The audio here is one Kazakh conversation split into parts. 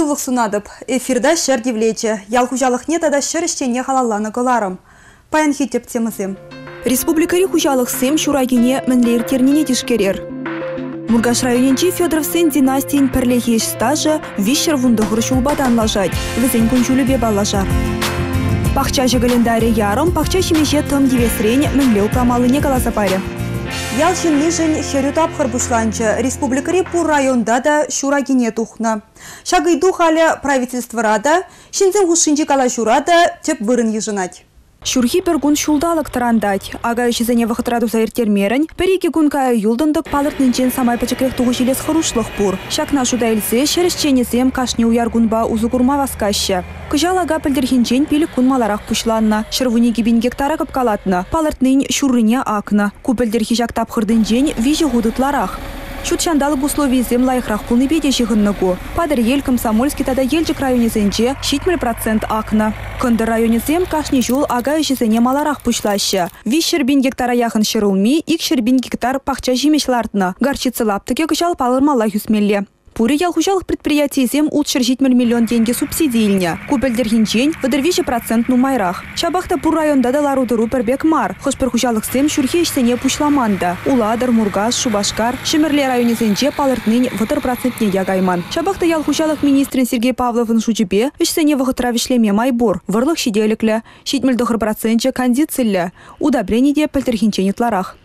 Тулық сунадып, эфирда шыр девлече, ялхужалық нет ада шыр іштене халалланы кыларым. Паян хитеп темызым. Республикари хужалық сем шурагине мінлер тернене тишкерер. Мургаш районенчи Федоровсен династиин пірлехеш стажы вишер вундығыр шулбадан лажать, візен күншулі балажар. Пахча календаре ярым, пахча шимеше тым девесрень мінлеу прамалыне каласапаре. Ялшин лижен херютап харбушланчы, республикари пур районда да шурагине тухна. Шагайду халя правительство рада, шинзен хушинчи кала шурада теп бырын ежынать. Шурхи пергун шулдалык тарандать. Ага ишизене вахытраду заиртермерень, переки гункая юлдындык палыртнынчен самай пачекрех тугушилес харушлых пур. Шакна шуда илсе, шерещенесем кашне уяргунба узугурма васкаща. Кыжалага пілдерхинчен пилік кунмаларақ пушланна. Шырвуни гибин гектара капкалатна. Палыртнын шуррине акна. Купілдерхи жак тапхырдынчен вижи гудытларах. Шутшандалы условиезем лайхрах пулны беде жығынныгу. Падыр ел Комсомольский тада елжік районезенче 70% акна. Кындыр районезем кашни жол ага ешезене маларах пушлашы. Вишер бин гектара яхын шырылми, икшер бин гектар пахча жимешлартна. Гарчицы лаптыке кышал палырмалла юсмелле. Пури ялхужалық предприятиезем утшыр 70 миллион деньги субсидийльня. Купелдерхинчен выдырвиші процент нумайрах. Шабахта пур районда да ларудыру пербек мар. Хошпер хужалық сем шурхе ішсене пушламанда. Уладыр, Мургаш, Шубашкар, Шемерле районезенче палыртнын вытыр процентне ягайман. Шабахта ялхужалық министрин Сергей Павловын шучепе ішсене вғытравишлеме майбор. Вырлық шиделіклі, 70% кондициллі. Удобрениде пілдерхинченитларах.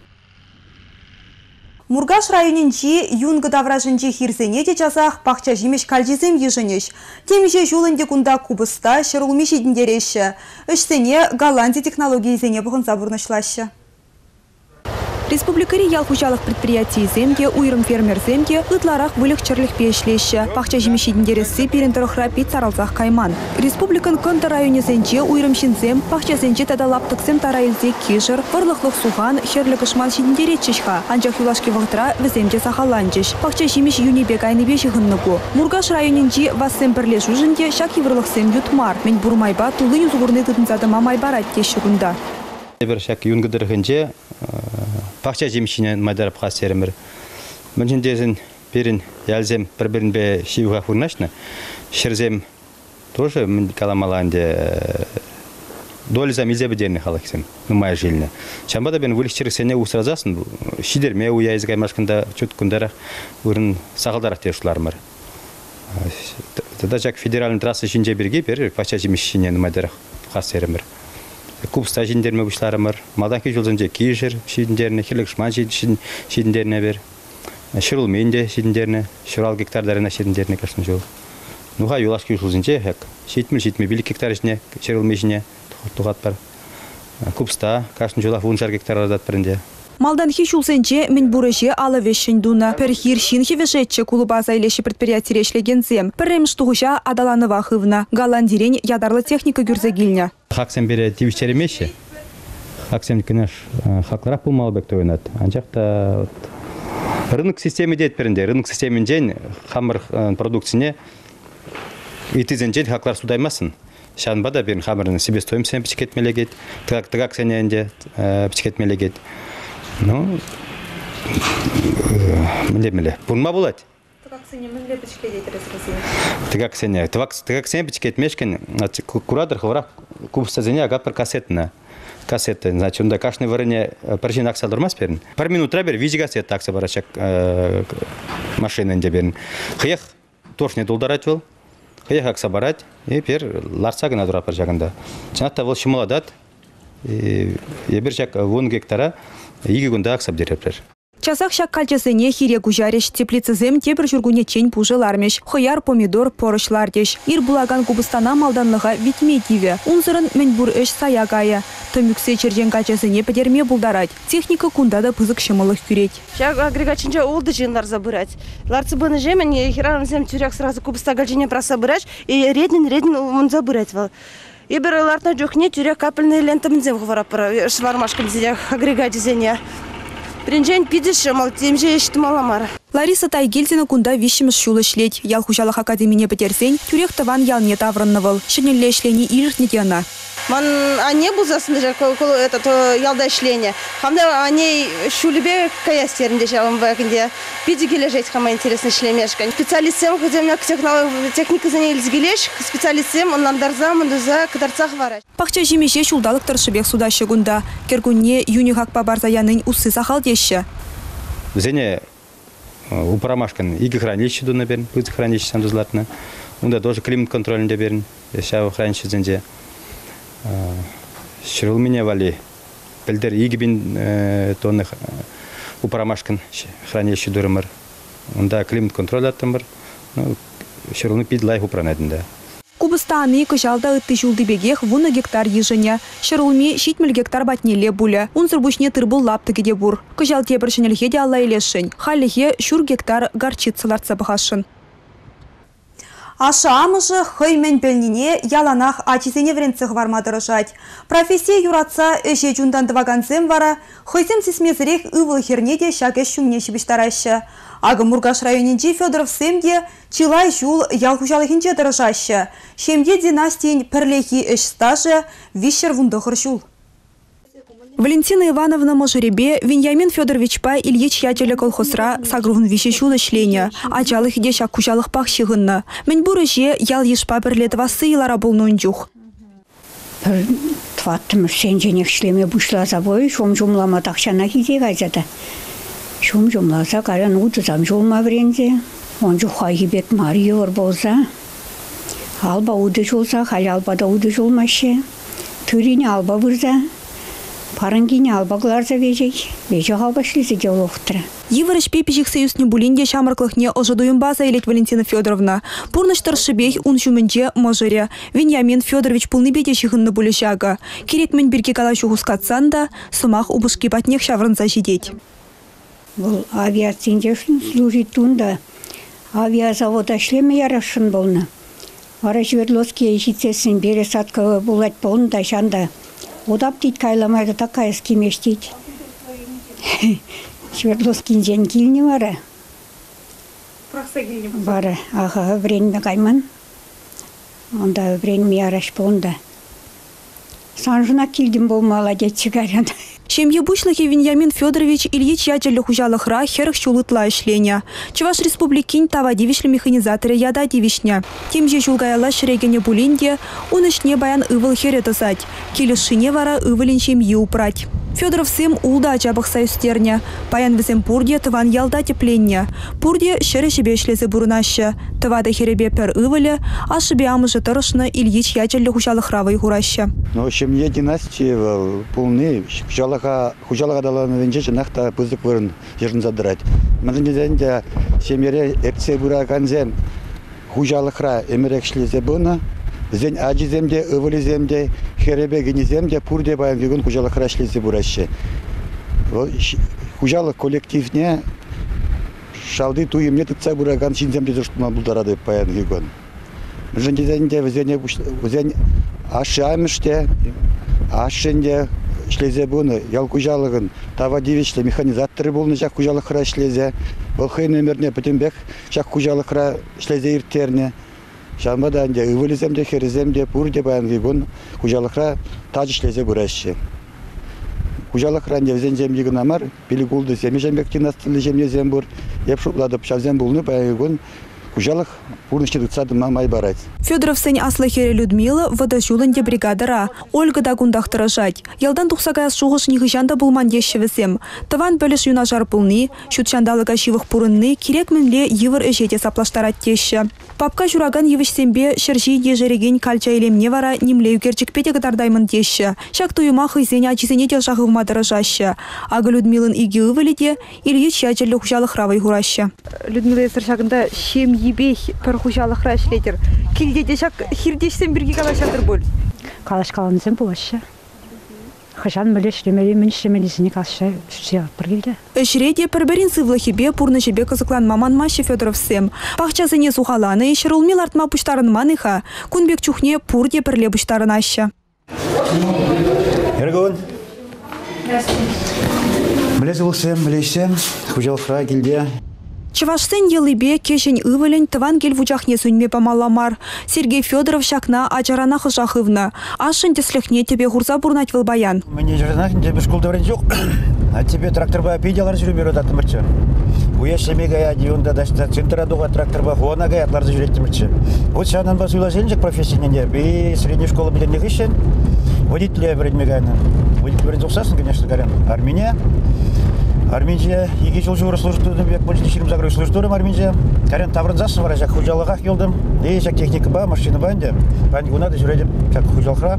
Мургаш районенчи юнғы давражынчи хирсене де жазақ пақча жемеш калжизем ежінеш. Темеше жолынде күнда кубыста шырылме шедіндереші. Үшсене Голландия технологиязене бұғын забырнышлашы. Республикари ялхужалық предприятий земге, уйрым фермер земге, ытларах вылық чырлық пешлеші. Пақча жемешедіндересі перентіріхра пит саралзақ кайман. Республикан кынты районе зенче, уйрым шинзем, пақча зенче тада лаптықсем тарайлзе кешір, вырлықлық суған, херлік ұшман шедіндеретчішха. Анчақ юлашки вғытра віземде сақаланчыш. Пақча жемеш юнебе кайныбе жығынныгу. Мургаш районенчи вассем бірле жужынде шак еврлықсем ютмар. Мен бурмайба тулын юзуғырны тытынзадыма майбарат тешігінда. Бір шак юнгыдырғынже пақча жемшінен майдарып қастерімір. Мүншіндерін берін ялзем бір-бірін бе шиуға фурнашны. Шырзем тоже каламаланде долизам илзебі деріне қалақсем, нұмай желіне. Шамбада бен вылық чырықсене ұсыразасын, шидерме уяйыз қаймашқында чөт күндарақ ұрын сағылдарақ тершіларымыр. Тада жак федеральный трассы жинже берге бер пақча жемшінен майдарып қастерімір. Кубста жиндерме бұшларымыр, малдаки жолзынже кейшір шидіндеріне, херлік шман шидіндеріне бер, шырылменде шидіндеріне, шырал гектардарына шидіндеріне кашын жол. Нуға юлашки жолзынже, шитмі білік гектар ішіне, шырылмешіне тұғат бар. Кубста кашын жола 10 гектар арадат бірінде. Малдан хищулсенче мен бурыше алы вешшін дуна. Перхир шин хевешетче кулубаза илеші предприятие решлегензем. Перем штуғыша адаланы вахывна. Голландирен ядарлы техника гюрзагильня. Хаксен бере тивиштеремеші. Хаксен кінеш хакларақ пулмалы бәкті ойнат. Анчақта рынок системі дейт бірінде. Рынок системін жен хамыр продукцияне итізен жен хаклар судаймасын. Шанбада берін хамырын себестоимсен пішкетмелегет. Тыгак сененде пішкетмелегет. Ну, миле. Пунма булат. Тыгак сене миле пичкедет резгазин. Тыгак сене пичкет мешкен, куратор хвара кубста зене агат пер кассетна. Кассета, значит, онда кашны варыне паржин акса дурмас берин. Пар минутра бер вижи кассет такса барачак машиненде берин. Хыях торшне долдарать вол. Хыях акса барать и пер ларсагына дура паржагында. Чанатта вол шималадат. И бер жак 10 гектара иги гунда аксап дерепер. Часах шак кальчасыне хире гужареш, теплицызем тепір жүргуне чень пужылармеш, хыяр, помидор, порышлардеш. Ир булаган кубыстана малданлыға витмедиве. Унзырын мен бур эш саягая. Тымюксе черден кальчасыне педерме булдарать. Техника кундада пызык шымылых күреть. Шак агрегатчинча олды жинлар забырать. Ларцы быны жемен, хиранымсем тюряк сразу кубыста кальчине просабырать, и редин он забырать. И бір лартна жокне тюряк капельные лентамызем хварапыр, швармашкамызем агрегатизене. Принжен пидеші мал темже ешті маламар. Лариса Тайгельдина кунда вишіміз шулы шлеть. Ял хужалық академине петерсен, тюрек таван ял не таврыннывал. Шынелле шлени иліртнедена. Ман ане бузасын же этот ялда шление. Хамда ане шулебе каястерінде жалым вакинде. Пиди кележет хама интересно шлемешкан. Специалистем хозяйна техника занялись специалистем он нандарза мандуза кадарцах вараш. Пахча жимеше шулдалык тыршыбек судащы гунда. Кергунне юнихак бабарзаянын усы сахалдеща. Зене упрамашкан иги хранилище дуна берн, пызы хранилище сандузлатна. Унда тоже климат контрольнде берн, яшава хранилище зенде. Шырыл меня вали. Пельдер игибин тонных упрамашкан хранилище дурымыр. Унда климат контроль аттымыр. Шырылны пид лайх упранадында. Кубыстаны кышалда ытты жулды бегех вуна гектар ежене. Шырылми 70 гектар батнеле буле. Унзыр бушне тырбыл лаптыгеде бур. Кышал тебіршінелхе де алла елешін. Халлихе шур гектар гарчицыларца бахашын. Аша амыжы хыймен пельнине яланах ачизене вренцех вармадырышать. Профессия юратса эше жундан дваганцем вара, хыйсем сисмезірек ывыл хернеде шаке шумне шибіштараща. Ағы Мургаш районинче Федоров семде чилай жул ял хужалыхинче дырышаща. Шемде династиин пірлехи эш стажы вишер вундохыр жул. Валентина Ивановна Можеребе Веньямин Федорович Пай Ильич Ячеле колхозра сагрувн вишешулы шления, ачалых идешак кучалых пах шигынна. Мен бурыже ял ешпа бірлет васы илара болнуын жух. Тваттым сенженек шлеме бушла забой, шум жумлама тақшана хизе гайзада. Шум жумласа каран удызам жулма врензе, он жуха хибет мариор болса. Алба уды жулса, хали албада уды жулмаще. Түрине алба вырза. Парангине албагларза вежей, вежей албашлизе делохтра. Еврыш пепежих союзне булинде шамырклыхне ожидуем база илет Валентина Федоровна. Пурныштар шибех ун шуменже можере. Веньямин Федорович пулны бедешихынны булешага. Керек мен бирке калашу хускатсан да, сумах убышки батнех шаврынза жидеть. Бұл авиациян служит тунда. Авиазавода шлеме ярашын болны. Ара Жвердловские ежицесін бере сатка булать болны да шанда. Удап тит кайламайды такая скимештить. Жвердловскин жен килни вара. Вара, ага, время кайман. Онда время яраш болында. Санжына килдим болмала детчигарян. Шемье бушлахи Веньямин Федорович Ильич Ячеле хужалыхра херх шулытла ишленя. Чуваш республикин тава дивишлі механизаторы яда дивишня. Тем же жулгаяла шерегене булинде, унышне баян ывыл херетасать. Келешине вара ывылин шемье упрать. Федоров сым улда ачабах саюстерня. Паян візем пурде тыван ялда теплення. Пурде шере шебешлезе бурунаща. Тывада херебе пер ывыле, а шебе амыжы тырышны Ильич Ячеле хужалыхра вайхураща. Ну, шемье династии полны. Хужалага даланы венче нахта пызык вырын жерін задырать. Мәнін дезенде семере эртсе бураганзем хужалыхра эмерекшлезе бұны. Зен ажиземде, ывылиземде, херебе генеземде, пурде баян вегін хужалыхра шлезе бураще. Хужалық коллективне шалды туемне тыца бураган шинземде зұрштыма бұлдарады баян вегін. Мәнін дезенде візен ашамыште, ашынде шлезе буны, ял кужалығын, тава дивишлі механизаторы болны жақ кужалықыра шлезе, болхай нөмірне пөтінбек жақ кужалықыра шлезе ирттеріне. Шамада анде ывылыземде, хереземде, пурде баян вегін кужалықыра тажы шлезе бұрашшы. Кужалықыра анде візен землігін амар, білі гулды земе жембектен астылы жемне зем бұр, еп шупладып шавзем болны баян вегін кужалых пурнышке дыцады мамай барать. Федоров сын аслахере Людмила водожулынде бригадара. Ольга да гундахтыра жать. Ялдан тухсагая шуғыш нихыжанда булман ешевесем. Таван бөліш юнажар пулны, шутшандалыга шивых пурынны, керек мінле евір эжете саплаштарат теші. Папка жураган евішсембе шыржи ежереген кальча елемне вара немлею керчікпеде гыдардаймын теші. Шак туюма хызене ачизене де жағығымадыра жашы. Ага Людмилын иги ывыледе, Ильич Ячеле хужалых равай хураща. Людмила сыршагында шем ебех пір хужалых рашлетер. Келдеде шак хирдешсен бірге калашадыр бол. Калаш каланызен болашы. Хажан мөле шремели мен шремелизіне калашы шуя біргелде. Эшреде пірберін сывлахибе пурны жебе кызыклан маман машы Федоров сем. Пахчасыне сухаланы, шырулми лартма пуштарын маныха, кунбек чухне пурде пірле пуштарын ашы. Эргон. Білесі болсам, білесем, хужалықра келде. Чувашсен елыбе кешен ывылен тыван кел вучахне сүнме памаламар. Сергей Федоров шакна ачарана хышахывна. Ашын теслехне тебе хурса бурнать выл баян. Мне жернах тебе школ даврен жоқ. А тебе трактор ба пиделар жүрмер өтат мырчы. Уяшеме гая дионда дашта центра дуга трактор ба хуана гаятлар жүрет мырчы. Вот шанан ба суйлашен жек профессионалдер. Би средняя школа билен нехишен. Водителя вредмегана. Водитель вред зуксасын, конечно, горян. Армения иги жыл жуыры служдырдым, бек больше нешерім загрой служдырдым Армения. Карен табырынзасын вара, жак хужалыға келдім. Жак техника ба, машина ба әнде. Бәнді гунады жүредім, жак хужалықра.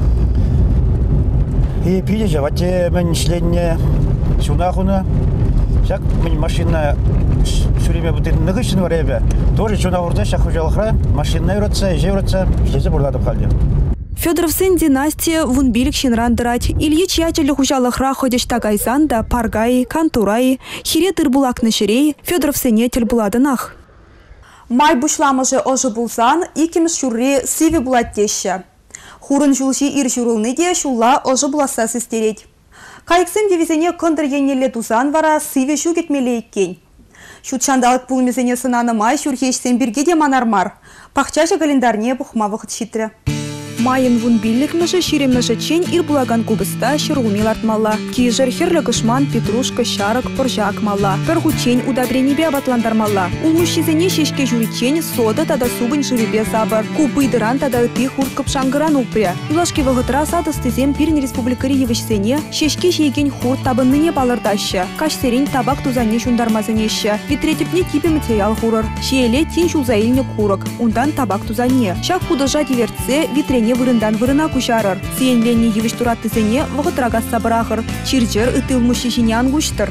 И пиде жа, ватте мен ішленне сунахуна. Жак мен машина сүреме бұтын нығышын вара ебе. Тоже сунахурда жак хужалықра, машина үйретса, еже үйретса, іштесі бұрладып қалдым. Федоровсын династия вун билік шинрандырать. Ильич ячелі хужалықра ходешта гайзан да паргай, кантурай, хире тырбулак нешерей, Федоровсыне тел буладынах. Май бушламыжы ожы булсан, икіміз шурри сиві булаттеші. Хурын жулши ир журылны де шулла ожы буласа сестерет. Кайықсым девизене көндір енелі тузан вара сиві жу кетмелі еккен. Шутшандалық пулмезене сынаны май шурхешсен бірге де манармар. Пахчашы календарне бұхма вақыт шитрі. Майын вун билликмыжы ширеммыжы чен ир булаган кубыста шырулмел артмалла. Кижер херлі кышман, петрушка, шарык, поржак малла. Піргу чен удобренебе абатландармалла. Улмущизене шешке жури чен сода тада субын жиребе забыр. Кубыдыран тада ыты хурт кыпшангыран упре. Илашки вғытра садыстызем пирн республикари евішсене шешке шейген хурт табынныне балырдаща. Кашсерен табак тузане шундармазынеща. Витретипне типе материал хурыр. Шееле тин шулзаилне курок. Ундан табак тузане. Шак художа диверце витрене вырындан вырына кушарыр. Сиенленне евіш тураттызене вғытрагас сабырахыр. Чиржер ытылмущи жине ангуштыр.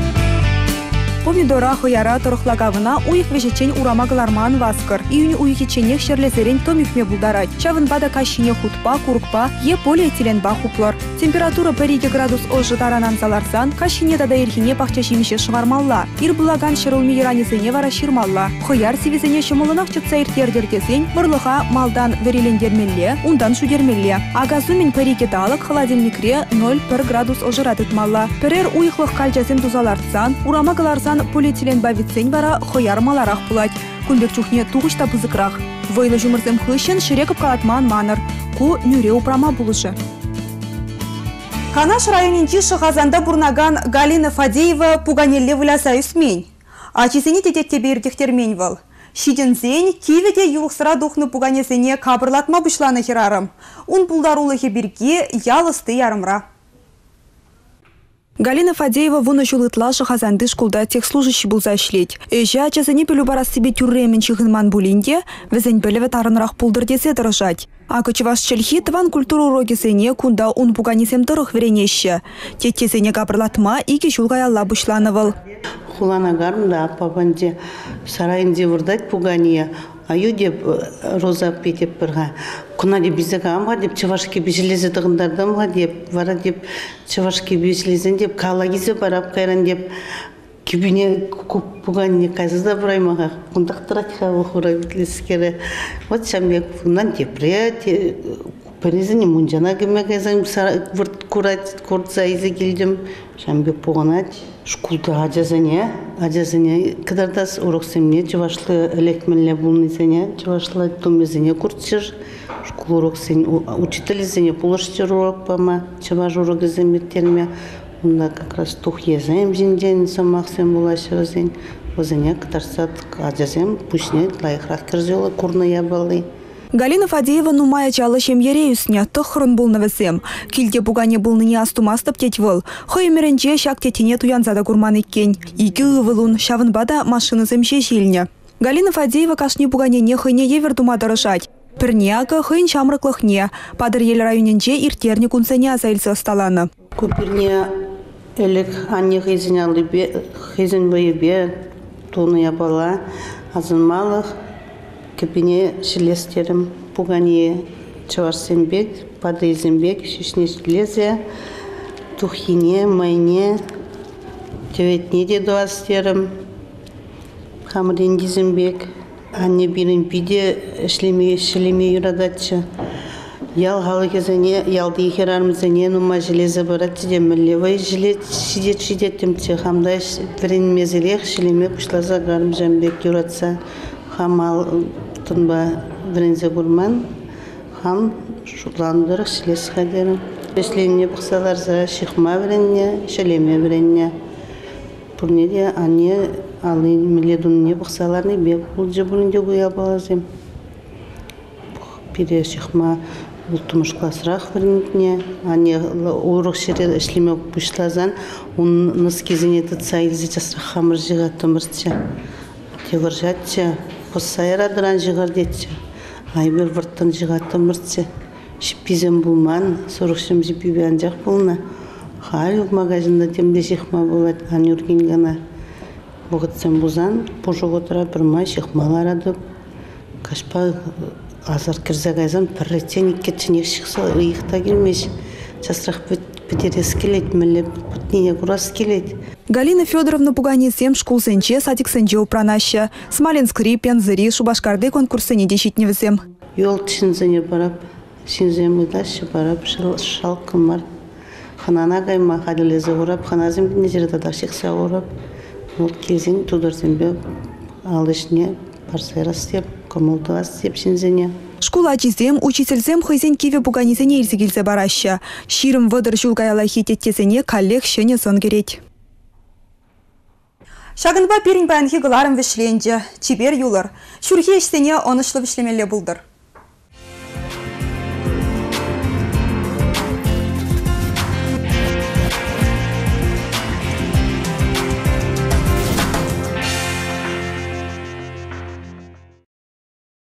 Помидора хыяра тұрықлагавына уйық вешечен урамағыларман васкыр. Июнь уйықеченек шерлезерен томюхме булдарать. Чавын бада кашине хутпа, куркпа, е полиэтиленба хуплар. Температура 1 градус ожы таранан заларсан, кашине тада ерхине пахчашимеше шывармалла. Ир булаган шырылми еранезене вара ширмалла. Хыяр сивезене шымылынақ чытса иртердердесен, бұрлыға малдан верелендермелле, ундан шудермелле. Агазумен парике далық холодильникре 0,1 градус ожыратытмалла. Перер уйықлық кальчасен тузалартсан, урамағыларсан полиэтилен бавитсен вара хыяр маларах пулать. Кунбек чухне туғышта бызықрақ. Вайлы жұмырзым хыщен ширекіп калатман маныр. Ку нүре упрама булышы. Канаш районинчи шахазанда бурнаган Галина Фадеева пуганелле выляса үсмень. Ачисене тететтебе иртехтермень вал. Шидензень киведе юлықсыра духны пуганесене кабырлатма бұшланы херарым. Ун пулдарулы хеберге ялысты ярымра. Галина Фадеева вуны жулытла шахазанды школда техслужащий булза ишлеть. Эжа ачасыне пелю барас себе тюрремен чихынман булинде, везень белеве тарынрах пулдыр десе дырыжать. А кочеваш чельхи тван культуру урогесене кунда ун пуганесем тырых веренеще. Теттесене кабырлатма ике жулгай алла бұшланывал. Хулана гарнда апабанде сарайынде вырдать пугания. Аю деп роза петеп бірға. Куна деп бізіға амға деп чавашки бежелезе дығындардымға деп, вара деп чавашки бежелезен деп, калагизе барап қайран деп, кебіне көп пуғанне қазызда бұраймаға, құндақтыратқа ұқыра бітлескері. Вот шамбек бұнан депре, Паризіне мұнжана кемегезен вұрт куртса изе келдім. Шамбек пуғанат. Шкулда ажазане кадардас уроксемне чавашлы элекмелле булнызене чавашлы томезене куртсыр школ уроксен учительзене полыштыр урок пама чаваш урогезен меттерме онда как раз тух езем жинден самахсен булашырзен озене кадарсат ажазем пушне лайхрах кирзела курная балы. Галина Фадеева нумая чалы шем ереюсне тұхрын бұл навесем. Килде бугане бұл ныне астумастып тетвыл. Хоймеренче шак тетине туянзада курман еккен. Икі ывылун шавынбада машины земше жилне. Галина Фадеева кашни бугане не хыйне евер дума дырышать. Пірнеака хыйн шамрыклыхне. Падыр ел районенче иртерне кунсене азайлсы осталаны. Купирне элек анне хызын алыбе, хызын бойыбе, тоны ябала, азынмалық. Кепине шелестерім пугане чавашсенбек, падайзенбек, шишне шелезе, тухине, майне, теветне де дуастерім, хамрендизенбек, анне бирін биде шлеме юрадатчы. Ял халыкезене, ялды ихерармызене, нума железа барат, демелевай жидет темте, хамдай верен мезелех, шелеме пушлаза гарм жамбек юратса, хамал тынба верензе бурман, хам шутландырық шелес хадерін. Шелемне бұқсалар за шихма веренне, шелеме веренне. Бурнеде ане алы миледунне бұқсаларны бек бұл жабылынде бұя балазым. Пире шихма Ултумуш классрах варенитне, они урок шерел ишлеме пушлазан, он нас кезене тцайл зичасрах хамр жигатымырча, тевержатча, посайра дран жигардетча, айбер вартан жигатымырча, шипизем булман, сорокшим жипибе анжак булна, хал в магазинда темде шихма булат, ани ургингана, богатсем бузан, пожоготра бірмай шихмалар адып, кашпа Азар кірзагайзан пірлеттен кетчінек шықса ұйықта келмеш. Жасырақ бітерес келет, мүлі бұтнене құрас келет. Галина Федоровна Пуганезем шкулсенче садиксенче упранаща. Смоленскри, Пензыри, Шубашкарды конкурсыне дешитневізем. Йол шинзене барап, шинзем ұйдашы барап, шалқымар. Ханана гайма хадилезе урап, ханазем біне жердада шықса урап. Ол кезен тудырзембе алышне парсайрас деп. Школа чизем, учительзем хайзен киве пуганизене илзегилзе бараща. Ширым вăдăр çулкаяла хитеттесене коллег шене сон керет. Шагынба пирин паянхи гыларым вешленче, чибер юлар. Шурхи эштене онышлы вешлемелле булдыр.